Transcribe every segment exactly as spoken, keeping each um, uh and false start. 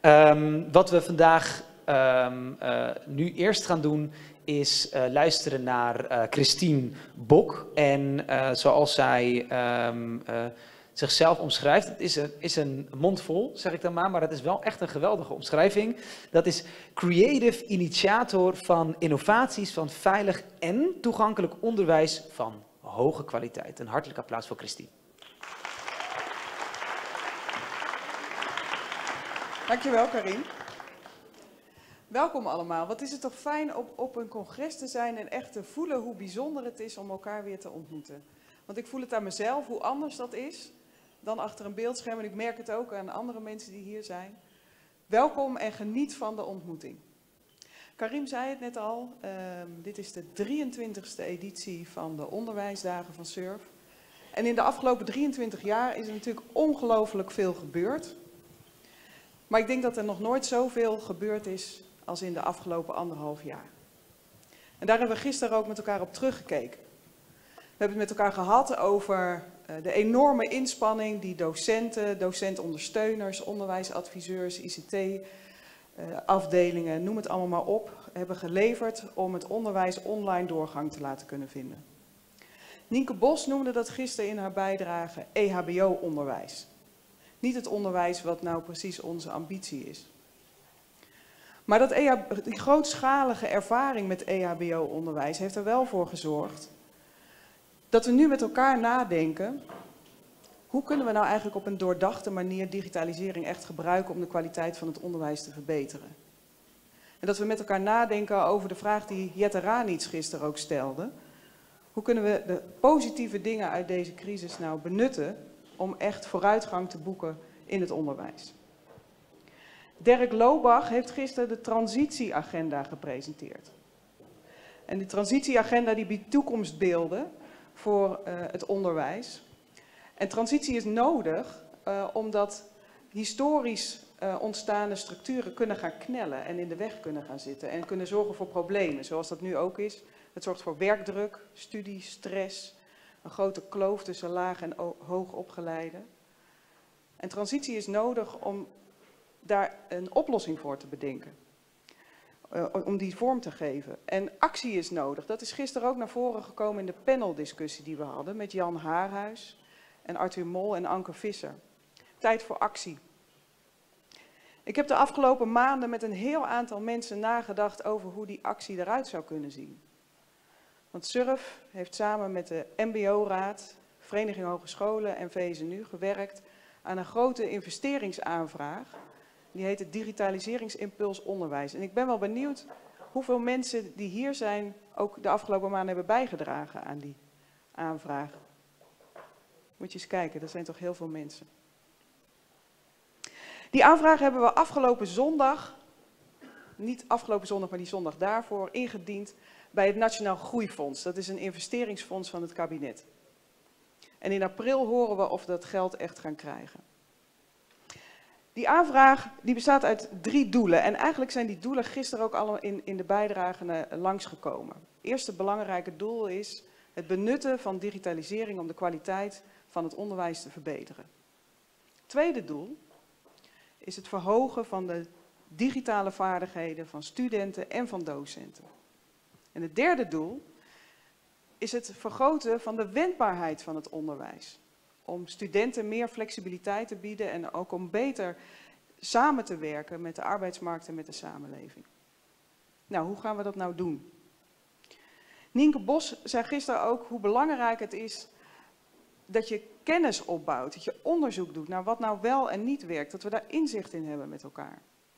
Um, wat we vandaag um, uh, nu eerst gaan doen is uh, luisteren naar uh, Christine Bok. En uh, zoals zij um, uh, zichzelf omschrijft, het is een, is een mond vol, zeg ik dan maar, maar het is wel echt een geweldige omschrijving. Dat is creative initiator van innovaties van veilig en toegankelijk onderwijs van hoge kwaliteit. Een hartelijk applaus voor Christine. Dankjewel, Karin. Welkom allemaal. Wat is het toch fijn op, op een congres te zijn en echt te voelen hoe bijzonder het is om elkaar weer te ontmoeten. Want ik voel het aan mezelf, hoe anders dat is dan achter een beeldscherm. En ik merk het ook aan andere mensen die hier zijn. Welkom en geniet van de ontmoeting. Karim zei het net al, uh, dit is de drieëntwintigste editie van de onderwijsdagen van SURF. En in de afgelopen drieëntwintig jaar is er natuurlijk ongelooflijk veel gebeurd. Maar ik denk dat er nog nooit zoveel gebeurd is als in de afgelopen anderhalf jaar. En daar hebben we gisteren ook met elkaar op teruggekeken. We hebben het met elkaar gehad over uh, de enorme inspanning die docenten, docentondersteuners, onderwijsadviseurs, I C T-afdelingen, uh, noem het allemaal maar op, hebben geleverd om het onderwijs online doorgang te laten kunnen vinden. Nienke Bos noemde dat gisteren in haar bijdrage E H B O-onderwijs. Niet het onderwijs wat nou precies onze ambitie is. Maar dat E H B O, die grootschalige ervaring met E H B O-onderwijs heeft er wel voor gezorgd dat we nu met elkaar nadenken, hoe kunnen we nou eigenlijk op een doordachte manier digitalisering echt gebruiken om de kwaliteit van het onderwijs te verbeteren. En dat we met elkaar nadenken over de vraag die Jette Ranits gisteren ook stelde. Hoe kunnen we de positieve dingen uit deze crisis nou benutten om echt vooruitgang te boeken in het onderwijs. Dirk Loobach heeft gisteren de transitieagenda gepresenteerd. En die transitieagenda die biedt toekomstbeelden voor uh, het onderwijs. En transitie is nodig uh, omdat historisch uh, ontstaande structuren kunnen gaan knellen en in de weg kunnen gaan zitten. En kunnen zorgen voor problemen, zoals dat nu ook is. Het zorgt voor werkdruk, studie, stress. Een grote kloof tussen laag en hoogopgeleiden. En transitie is nodig om daar een oplossing voor te bedenken. Uh, om die vorm te geven. En actie is nodig. Dat is gisteren ook naar voren gekomen in de paneldiscussie die we hadden met Jan Haarhuis en Arthur Mol en Anke Visser. Tijd voor actie. Ik heb de afgelopen maanden met een heel aantal mensen nagedacht over hoe die actie eruit zou kunnen zien. Want SURF heeft samen met de M B O-raad, Vereniging Hogescholen en V S N U gewerkt aan een grote investeringsaanvraag. Die heet het Digitaliseringsimpuls Onderwijs. En ik ben wel benieuwd hoeveel mensen die hier zijn ook de afgelopen maanden hebben bijgedragen aan die aanvraag. Moet je eens kijken, dat zijn toch heel veel mensen. Die aanvraag hebben we afgelopen zondag, niet afgelopen zondag, maar die zondag daarvoor, ingediend bij het Nationaal Groeifonds. Dat is een investeringsfonds van het kabinet. En in april horen we of we dat geld echt gaan krijgen. Die aanvraag die bestaat uit drie doelen. En eigenlijk zijn die doelen gisteren ook al in, in de bijdragen langsgekomen. Het eerste belangrijke doel is het benutten van digitalisering om de kwaliteit van het onderwijs te verbeteren. Het tweede doel is het verhogen van de digitale vaardigheden van studenten en van docenten. En het derde doel is het vergroten van de wendbaarheid van het onderwijs. Om studenten meer flexibiliteit te bieden en ook om beter samen te werken met de arbeidsmarkt en met de samenleving. Nou, hoe gaan we dat nou doen? Nienke Bos zei gisteren ook hoe belangrijk het is dat je kennis opbouwt, dat je onderzoek doet naar wat nou wel en niet werkt, dat we daar inzicht in hebben met elkaar.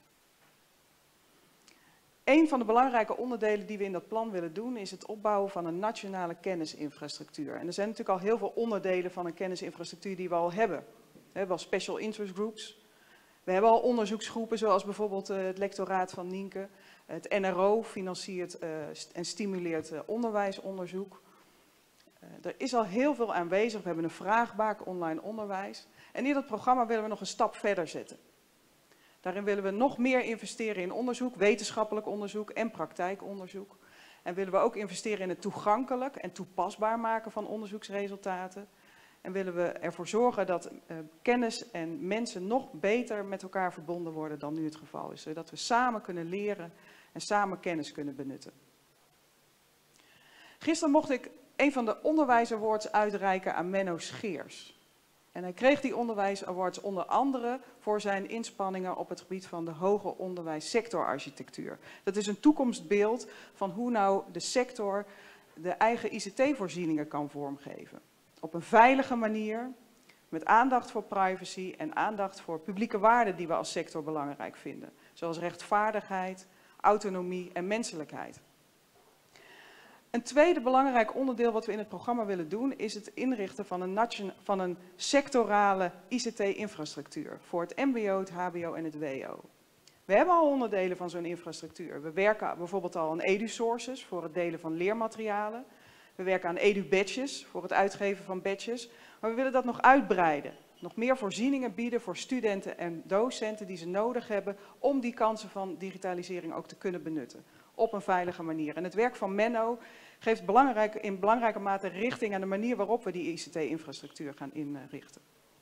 Een van de belangrijke onderdelen die we in dat plan willen doen is het opbouwen van een nationale kennisinfrastructuur. En er zijn natuurlijk al heel veel onderdelen van een kennisinfrastructuur die we al hebben. We hebben al special interest groups. We hebben al onderzoeksgroepen zoals bijvoorbeeld het lectoraat van Nienke. Het N R O financiert uh, en stimuleert uh, onderwijsonderzoek. Uh, er is al heel veel aanwezig. We hebben een vraagbaak online onderwijs. En in dat programma willen we nog een stap verder zetten. Daarin willen we nog meer investeren in onderzoek, wetenschappelijk onderzoek en praktijkonderzoek. En willen we ook investeren in het toegankelijk en toepasbaar maken van onderzoeksresultaten. En willen we ervoor zorgen dat uh, kennis en mensen nog beter met elkaar verbonden worden dan nu het geval is. Zodat we samen kunnen leren en samen kennis kunnen benutten. Gisteren mocht ik een van de onderwijs awards uitreiken aan Menno Scheers. En hij kreeg die onderwijs awards onder andere voor zijn inspanningen op het gebied van de hoger onderwijs sectorarchitectuur. Dat is een toekomstbeeld van hoe nou de sector de eigen I C T-voorzieningen kan vormgeven. Op een veilige manier, met aandacht voor privacy en aandacht voor publieke waarden die we als sector belangrijk vinden. Zoals rechtvaardigheid, autonomie en menselijkheid. Een tweede belangrijk onderdeel wat we in het programma willen doen is het inrichten van een, van een sectorale I C T-infrastructuur voor het M B O, het H B O en het W O. We hebben al onderdelen van zo'n infrastructuur. We werken bijvoorbeeld al aan EduSources voor het delen van leermaterialen. We werken aan EduBadges voor het uitgeven van badges. Maar we willen dat nog uitbreiden. Nog meer voorzieningen bieden voor studenten en docenten die ze nodig hebben om die kansen van digitalisering ook te kunnen benutten. Op een veilige manier. En het werk van Menno geeft belangrijk, in belangrijke mate richting aan de manier waarop we die I C T-infrastructuur gaan inrichten.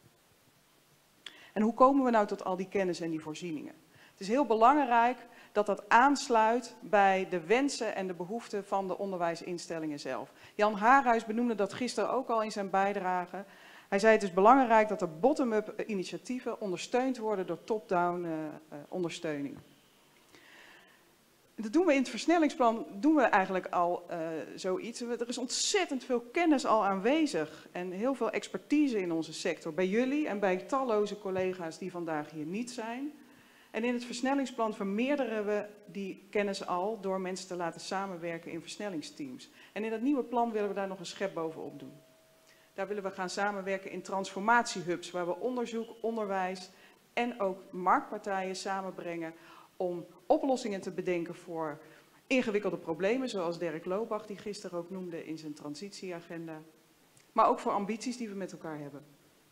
En hoe komen we nou tot al die kennis en die voorzieningen? Het is heel belangrijk dat dat aansluit bij de wensen en de behoeften van de onderwijsinstellingen zelf. Jan Haarhuis benoemde dat gisteren ook al in zijn bijdrage. Hij zei het is belangrijk dat er bottom-up initiatieven ondersteund worden door top-down uh, uh, ondersteuning. Dat doen we in het versnellingsplan, doen we eigenlijk al uh, zoiets. Er is ontzettend veel kennis al aanwezig en heel veel expertise in onze sector. Bij jullie en bij talloze collega's die vandaag hier niet zijn. En in het versnellingsplan vermeerderen we die kennis al door mensen te laten samenwerken in versnellingsteams. En in dat nieuwe plan willen we daar nog een schep bovenop doen. Daar willen we gaan samenwerken in transformatiehubs, waar we onderzoek, onderwijs en ook marktpartijen samenbrengen om oplossingen te bedenken voor ingewikkelde problemen, zoals Dirk Loopbach die gisteren ook noemde in zijn transitieagenda. Maar ook voor ambities die we met elkaar hebben.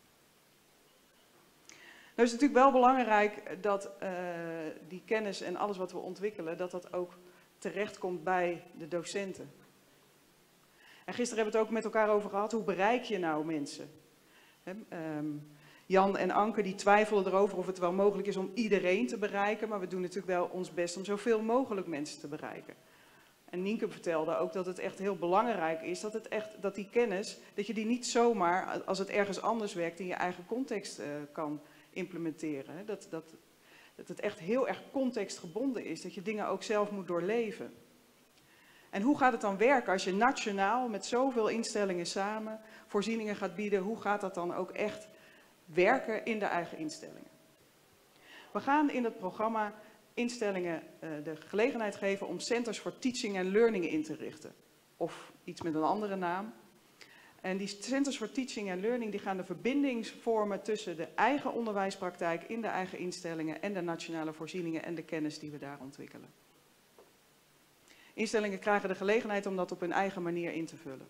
Nou is het natuurlijk wel belangrijk dat uh, die kennis en alles wat we ontwikkelen, dat dat ook terechtkomt bij de docenten. En gisteren hebben we het ook met elkaar over gehad, hoe bereik je nou mensen? He, um, Jan en Anke die twijfelen erover of het wel mogelijk is om iedereen te bereiken, maar we doen natuurlijk wel ons best om zoveel mogelijk mensen te bereiken. En Nienke vertelde ook dat het echt heel belangrijk is dat, het echt, dat die kennis, dat je die niet zomaar, als het ergens anders werkt, in je eigen context uh, kan implementeren. He, dat, dat, dat het echt heel erg contextgebonden is, dat je dingen ook zelf moet doorleven. En hoe gaat het dan werken als je nationaal met zoveel instellingen samen voorzieningen gaat bieden? Hoe gaat dat dan ook echt werken in de eigen instellingen? We gaan in het programma instellingen uh, de gelegenheid geven om Centers for Teaching and Learning in te richten. Of iets met een andere naam. En die Centers for Teaching and Learning die gaan de verbinding vormen tussen de eigen onderwijspraktijk in de eigen instellingen en de nationale voorzieningen en de kennis die we daar ontwikkelen. Instellingen krijgen de gelegenheid om dat op hun eigen manier in te vullen.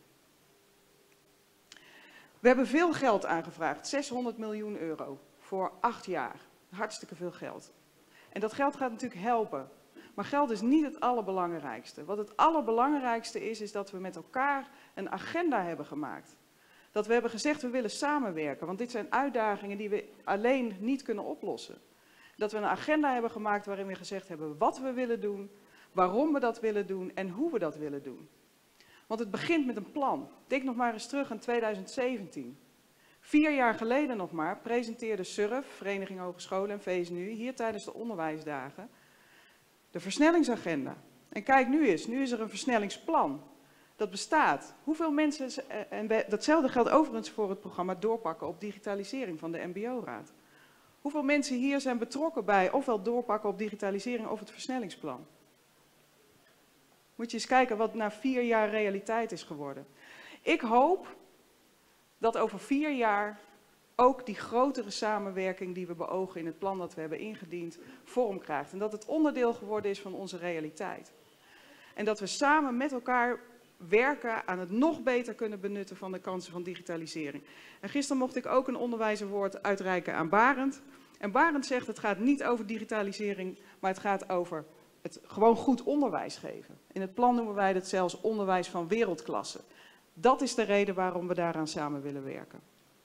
We hebben veel geld aangevraagd, zeshonderd miljoen euro voor acht jaar. Hartstikke veel geld. En dat geld gaat natuurlijk helpen. Maar geld is niet het allerbelangrijkste. Wat het allerbelangrijkste is, is dat we met elkaar een agenda hebben gemaakt. Dat we hebben gezegd, we willen samenwerken, want dit zijn uitdagingen die we alleen niet kunnen oplossen. Dat we een agenda hebben gemaakt waarin we gezegd hebben wat we willen doen, waarom we dat willen doen en hoe we dat willen doen. Want het begint met een plan. Denk nog maar eens terug aan tweeduizend zeventien. Vier jaar geleden nog maar presenteerde SURF, Vereniging Hogescholen en V S N U, hier tijdens de onderwijsdagen, de versnellingsagenda. En kijk nu eens, nu is er een versnellingsplan. Dat bestaat. Hoeveel mensen, en datzelfde geldt overigens voor het programma Doorpakken op digitalisering van de M B O-raad. Hoeveel mensen hier zijn betrokken bij ofwel Doorpakken op digitalisering of het versnellingsplan? Moet je eens kijken wat na vier jaar realiteit is geworden. Ik hoop dat over vier jaar ook die grotere samenwerking die we beogen in het plan dat we hebben ingediend, vorm krijgt. En dat het onderdeel geworden is van onze realiteit. En dat we samen met elkaar werken aan het nog beter kunnen benutten van de kansen van digitalisering. En gisteren mocht ik ook een onderwijswoord uitreiken aan Barend. En Barend zegt het gaat niet over digitalisering, maar het gaat over het gewoon goed onderwijs geven. In het plan noemen wij het zelfs onderwijs van wereldklasse. Dat is de reden waarom we daaraan samen willen werken.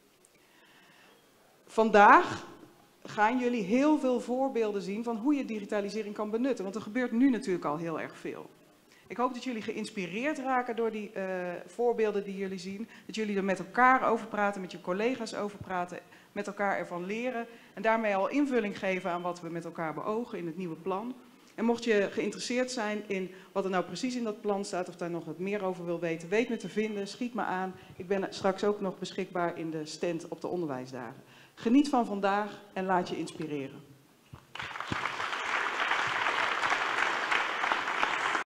vandaag gaan jullie heel veel voorbeelden zien van hoe je digitalisering kan benutten. Want er gebeurt nu natuurlijk al heel erg veel. Ik hoop dat jullie geïnspireerd raken door die uh, voorbeelden die jullie zien. Dat jullie er met elkaar over praten, met je collega's over praten, met elkaar ervan leren. En daarmee al invulling geven aan wat we met elkaar beogen in het nieuwe plan. En mocht je geïnteresseerd zijn in wat er nou precies in dat plan staat, of daar nog wat meer over wil weten, weet me te vinden, schiet me aan. Ik ben straks ook nog beschikbaar in de stand op de onderwijsdagen. Geniet van vandaag en laat je inspireren.